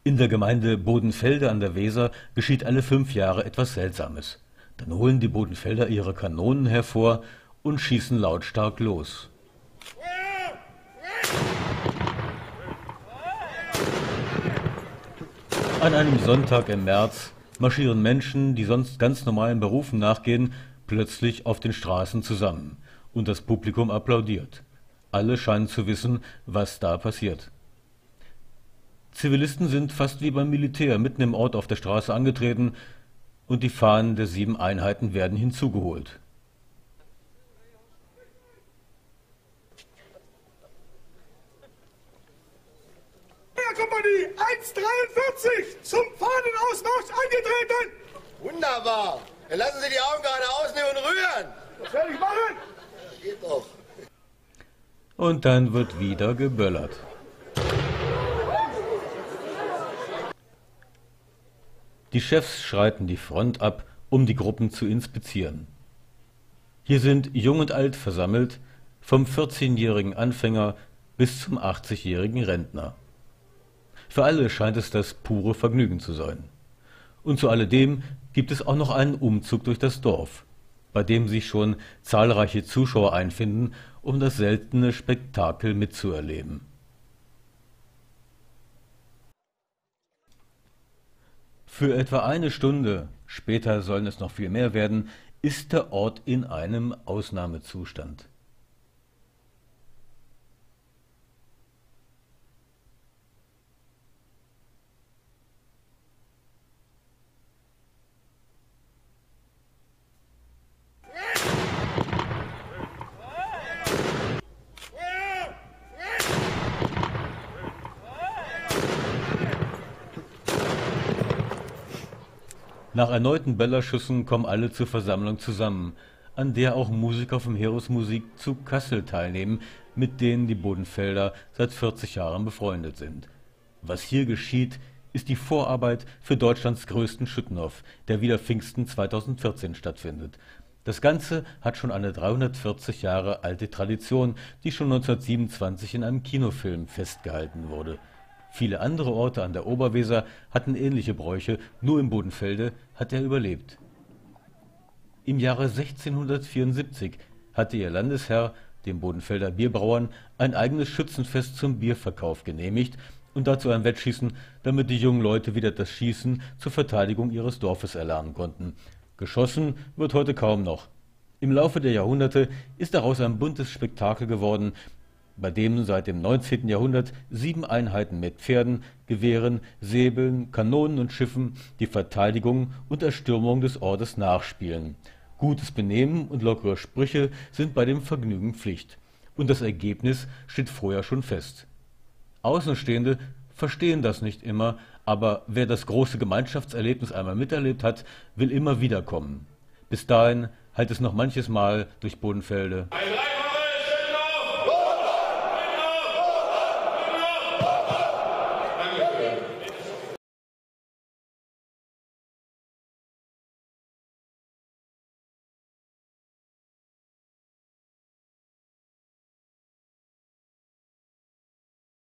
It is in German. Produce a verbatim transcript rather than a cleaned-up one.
In der Gemeinde Bodenfelde an der Weser geschieht alle fünf Jahre etwas Seltsames. Dann holen die Bodenfelder ihre Kanonen hervor und schießen lautstark los. An einem Sonntag im März marschieren Menschen, die sonst ganz normalen Berufen nachgehen, plötzlich auf den Straßen zusammen. Und das Publikum applaudiert. Alle scheinen zu wissen, was da passiert. Zivilisten sind fast wie beim Militär mitten im Ort auf der Straße angetreten und die Fahnen der sieben Einheiten werden hinzugeholt. Kompanie eins dreiundvierzig zum Fahnenausmarsch eingetreten! Wunderbar! Dann lassen Sie die Augen gerade ausnehmen und rühren! Das werde ich machen! Das geht doch. Und dann wird wieder geböllert. Die Chefs schreiten die Front ab, um die Gruppen zu inspizieren. Hier sind Jung und Alt versammelt, vom vierzehnjährigen Anfänger bis zum achtzigjährigen Rentner. Für alle scheint es das pure Vergnügen zu sein. Und zu alledem gibt es auch noch einen Umzug durch das Dorf, bei dem sich schon zahlreiche Zuschauer einfinden, um das seltene Spektakel mitzuerleben. Für etwa eine Stunde, später sollen es noch viel mehr werden, ist der Ort in einem Ausnahmezustand. Nach erneuten Böllerschüssen kommen alle zur Versammlung zusammen, an der auch Musiker vom Heeresmusik zu Kassel teilnehmen, mit denen die Bodenfelder seit vierzig Jahren befreundet sind. Was hier geschieht, ist die Vorarbeit für Deutschlands größten Schüttenhof, der wieder Pfingsten zweitausendvierzehn stattfindet. Das Ganze hat schon eine dreihundertvierzig Jahre alte Tradition, die schon neunzehnhundertsiebenundzwanzig in einem Kinofilm festgehalten wurde. Viele andere Orte an der Oberweser hatten ähnliche Bräuche, nur im Bodenfelde hat er überlebt. Im Jahre sechzehnhundertvierundsiebzig hatte ihr Landesherr den Bodenfelder Bierbrauern ein eigenes Schützenfest zum Bierverkauf genehmigt und dazu ein Wettschießen, damit die jungen Leute wieder das Schießen zur Verteidigung ihres Dorfes erlernen konnten. Geschossen wird heute kaum noch. Im Laufe der Jahrhunderte ist daraus ein buntes Spektakel geworden, bei dem seit dem neunzehnten Jahrhundert sieben Einheiten mit Pferden, Gewehren, Säbeln, Kanonen und Schiffen die Verteidigung und Erstürmung des Ortes nachspielen. Gutes Benehmen und lockere Sprüche sind bei dem Vergnügen Pflicht. Und das Ergebnis steht vorher schon fest. Außenstehende verstehen das nicht immer, aber wer das große Gemeinschaftserlebnis einmal miterlebt hat, will immer wieder kommen. Bis dahin hallt es noch manches Mal durch Bodenfelde.